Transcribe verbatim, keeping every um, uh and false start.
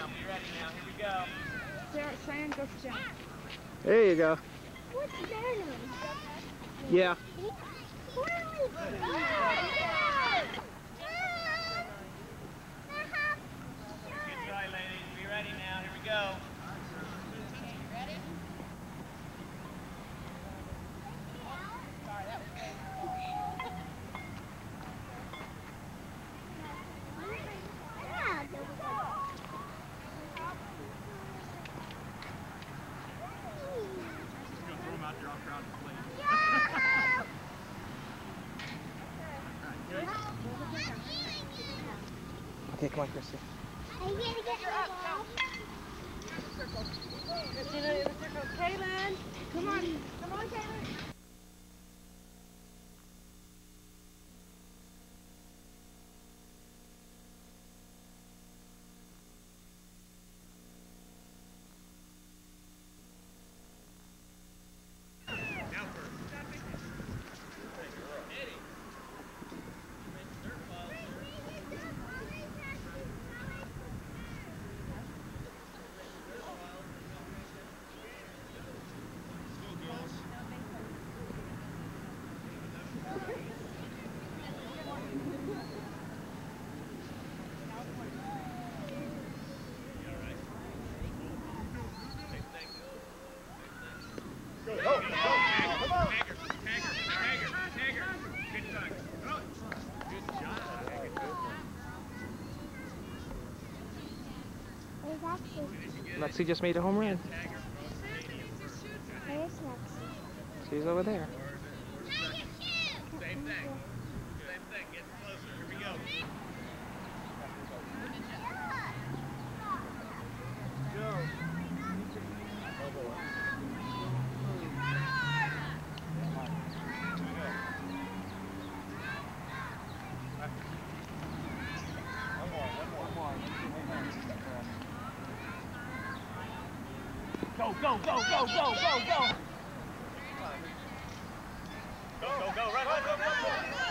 Be ready now. Here we go. Sarah, Cheyenne, go to jump. There you go. What's their name? Yeah. What are we doing? Good try, ladies. Be ready now. Here we go. Okay, come on, Christy. I'm gonna get your up. Christina in the circle. Kaylin, come on. Come on, Kaylin. Lexi just made a home run. Where's Lexi? She's over there. Same thing. Same thing. Get closer. Here we go. Go, go, go, go, go, go, go! Go, go, go, run, run, run, run, run!